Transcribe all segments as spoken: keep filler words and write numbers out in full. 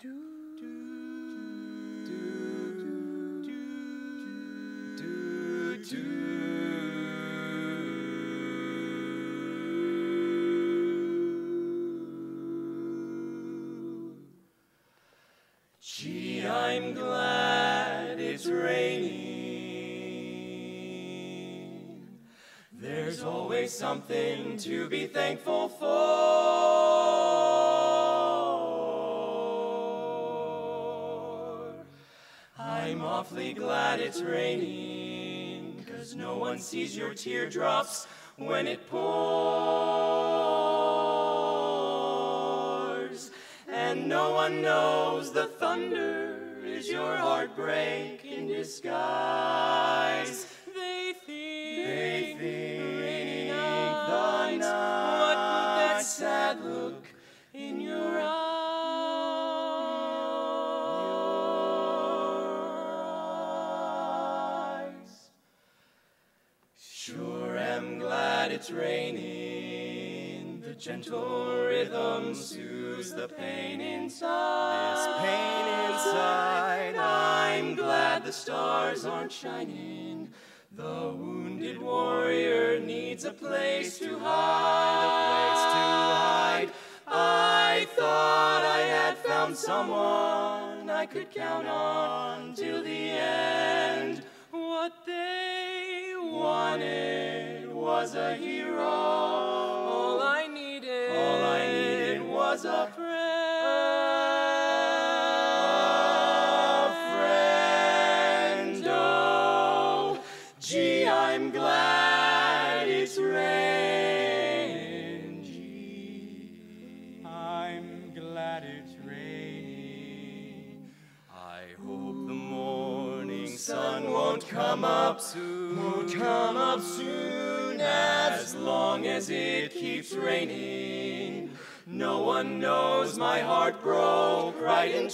Gee, I'm glad it's raining. There's always something to be thankful for. I'm awfully glad it's raining, 'cause no one sees your teardrops when it pours. And no one knows the thunder is your heartbreak in disguise. They think, they think raining the night, what put that sad look in your eyes. Sure am glad it's raining. The gentle rhythm soothes the pain inside. This pain inside. I'm glad the stars aren't shining. The wounded warrior needs a place to hide. A place to hide. I thought I had found someone I could count on till the end. What they wanted was a hero. All I needed, all I needed was a friend. A friend. Oh, gee, I'm glad it's raining. Gee, I'm glad it's raining. I hope the morning sun won't come up soon. Won't come up soon. As long as it keeps raining, no one knows my heart broke right in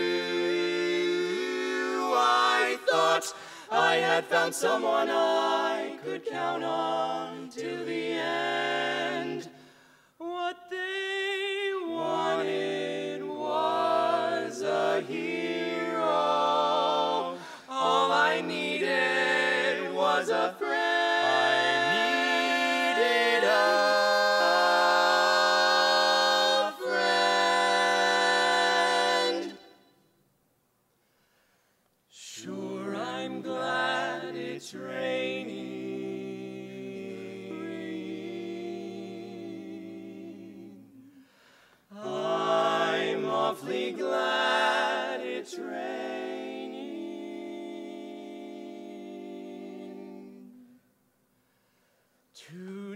two. I thought I had found someone I could count on till the end. What they wanted was a hero. All I needed was a friend. Sure, I'm glad it's raining. I'm awfully glad it's raining. To